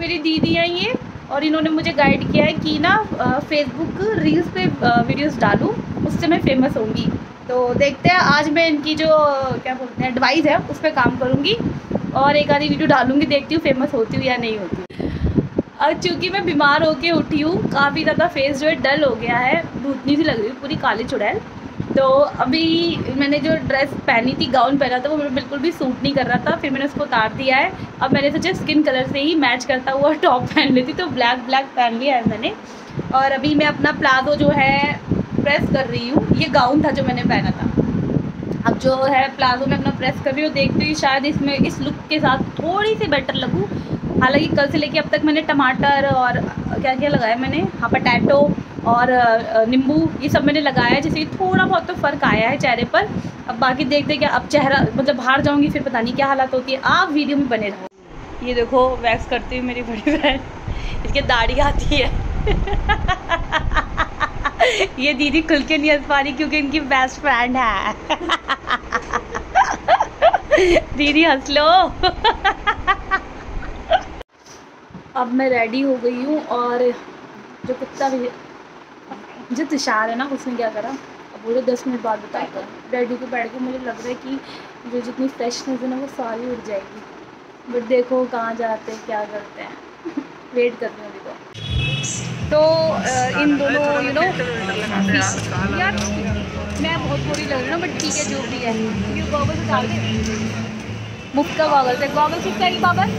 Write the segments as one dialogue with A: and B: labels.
A: मेरी दीदी हैं ये, और इन्होंने मुझे गाइड किया है कि ना फेसबुक रील्स पे वीडियोस डालूं, उससे मैं फेमस होंगी। तो देखते हैं, आज मैं इनकी जो क्या बोलते हैं एडवाइस है उस पर काम करूँगी और एक आधी वीडियो डालूँगी, देखती हूँ फेमस होती हूँ या नहीं होती। और चूँकि मैं बीमार होके उठी हूँ, काफ़ी ज़्यादा फेस जो है डल हो गया है, भूतनी सी लग रही है, पूरी काली चुड़ैल। तो अभी मैंने जो ड्रेस पहनी थी, गाउन पहना था, वो मेरे बिल्कुल भी सूट नहीं कर रहा था, फिर मैंने उसको उतार दिया है। अब मैंने सोचा स्किन कलर से ही मैच करता हुआ टॉप पहन लेती, तो ब्लैक पहन लिया है मैंने। और अभी मैं अपना प्लाजो जो है प्रेस कर रही हूँ। ये गाउन था जो मैंने पहना था, अब जो है प्लाजो में अपना प्रेस कर रही हूँ। देखती हूँ शायद इसमें इस लुक के साथ थोड़ी सी बेटर लगूँ। हालांकि कल से लेके अब तक मैंने टमाटर और क्या क्या लगाया मैंने, हाँ पोटैटो और नींबू, ये सब मैंने लगाया है, जिससे थोड़ा बहुत तो फ़र्क आया है चेहरे पर। अब बाकी देखते क्या, अब चेहरा मतलब बाहर जाऊँगी फिर पता नहीं क्या हालत होती है। आप वीडियो में बने रहो। ये देखो वैक्स करती हूँ मेरी बड़ी बहन, इसके दाढ़ी आती है। ये दीदी खुल के नहीं हंस पा रही क्योंकि इनकी बेस्ट फ्रेंड है। दीदी हंस लो। अब मैं रेडी हो गई हूँ, और जो कुत्ता भी जो तुषार है ना, उसने क्या करा, अब मुझे 10 मिनट बाद बताएगा। रेडी को बैठ के मुझे लग रहा है कि जो जितनी फ्रेशनेस है ना वो सारी उड़ जाएगी, बट देखो कहाँ जाते हैं क्या करते हैं। वेट कर रही हूँ अभी। तो इन दोनों यार मैं बहुत बुरी लग रही हूँ, बट ठीक है जो भी है। ये गॉगल्स उठा के, मुफ्त का गॉगल्स है, गॉगल्स किसका है बाबर?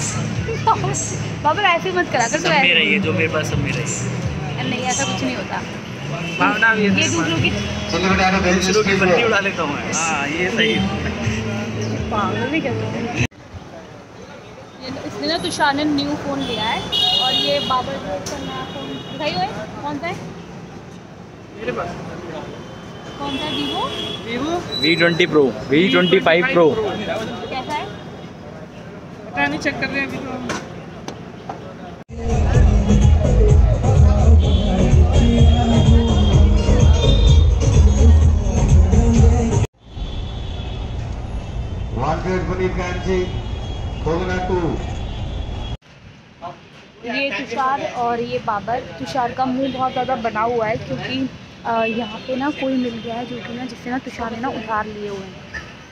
A: बाबर ऐसे मत करा कर, तो
B: मेरा ही है, जो मेरे पास सब मेरा ही है।
A: नहीं ऐसा कुछ नहीं होता।
B: भावना ये
A: दूसरों
B: की बत्ती उड़ा लेता हूँ। हाँ ये सही है।
A: पागल भी कहते हैं। इसने ना तुषार ने न्यू फ़ोन लिया है, और ये बाबर को इसका नया फ़ोन दिखाई हुआ है। कौन सा है
B: मेरे पास?
A: कौन सा है? Vivo
B: V20 Pro, V25 Pro।
A: कैसा है
B: पता नहीं, चेक कर रहे हैं अभी तो।
A: ये तुषार और ये बाबर। तुषार का मुंह बहुत ज़्यादा बना हुआ है क्योंकि यहाँ पे ना कोई मिल गया है जो कि ना, जिससे ना तुषार ने ना उधार लिए हुए हैं।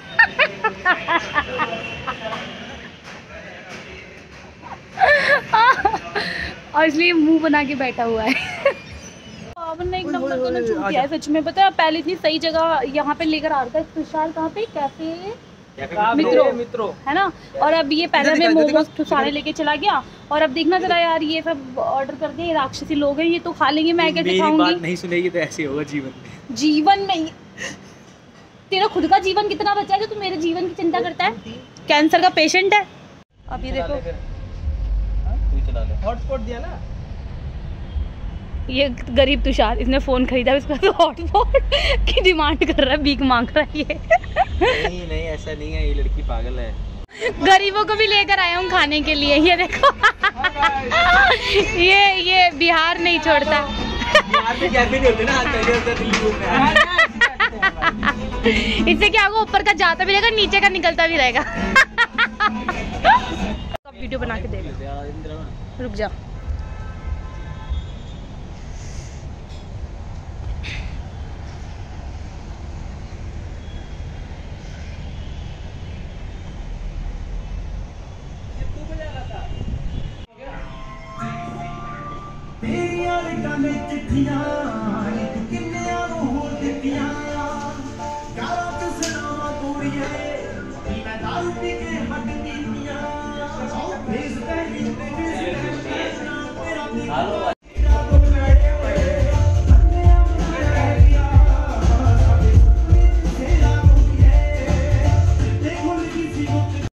A: और इसलिए मुंह बना के बैठा हुआ है। बाबर ने एक नंबर तो ना चूक किया है सच में। पता है पहले इतनी सही जगह यहाँ पे लेकर आ रहा था तुषार, कहाँ पे कैफे मित्रों है ना, और अब ये पहले में मोमोज सारे लेके चला गया, और अब देखना जरा यार ये सब ऑर्डर कर दिए, राक्षसी लोग हैं ये, तो खा लेंगे, मैं कैसे खाऊंगी?
B: मेरी बात नहीं सुनेगी तो ऐसे होगा जीवन में।
A: तेरा खुद का जीवन कितना बचा है जो तू मेरे जीवन की चिंता करता है? कैंसर का पेशेंट है। अब ये देखो
B: हॉटस्पॉट दिया ना,
A: ये गरीब तुषार, इसने फ़ोन खरीदा, इसका तो हॉटस्पॉट की डिमांड कर रहा है, भीख मांग रहा है ये।
B: नहीं ऐसा नहीं है, ये लड़की पागल है।
A: गरीबों को भी लेकर आया हूँ खाने के लिए, ये देखो। ये बिहार नहीं छोड़ता। इससे क्या होगा, ऊपर का जाता भी रहेगा, नीचे का निकलता भी रहेगा। अब वीडियो बना के देख, रुक जा।
B: हेलो